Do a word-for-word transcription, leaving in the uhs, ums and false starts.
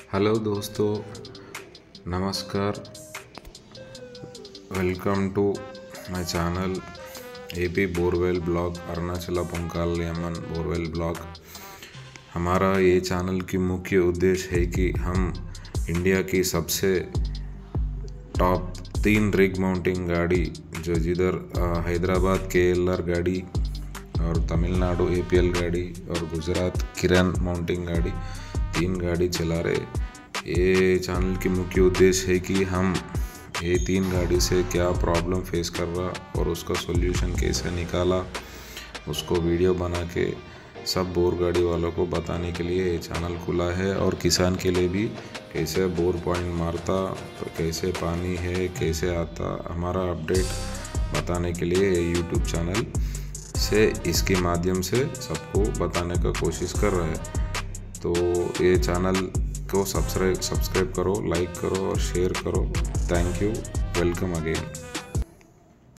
Hello दोस्तों, नमस्कार। Welcome to my channel AP borewell blog, Arunachal Pankal यमन बोरवेल ब्लॉग। हमारा ये चैनल की मुख्य उद्देश्य है कि हम इंडिया की सबसे टॉप तीन रिग माउंटिंग गाड़ी जो जिधर हैदराबाद के एल आर गाड़ी और तमिलनाडु ए पी एल गाड़ी और गुजरात किरण माउंटिंग गाड़ी, तीन गाड़ी चला रहे। ये चैनल की मुख्य उद्देश्य है कि हम ये तीन गाड़ी से क्या प्रॉब्लम फेस कर रहा और उसका सॉल्यूशन कैसे निकाला, उसको वीडियो बना के सब बोर गाड़ी वालों को बताने के लिए ये चैनल खुला है। और किसान के लिए भी कैसे बोर पॉइंट मारता, तो कैसे पानी है, कैसे आता, हमारा अपडेट बताने के लिए ये यूट्यूब चैनल से इसके माध्यम से सबको बताने का कोशिश कर रहा है। तो ये चैनल को सब्सक्राइब सब्सक्राइब करो, लाइक करो और शेयर करो। Thank you, welcome again.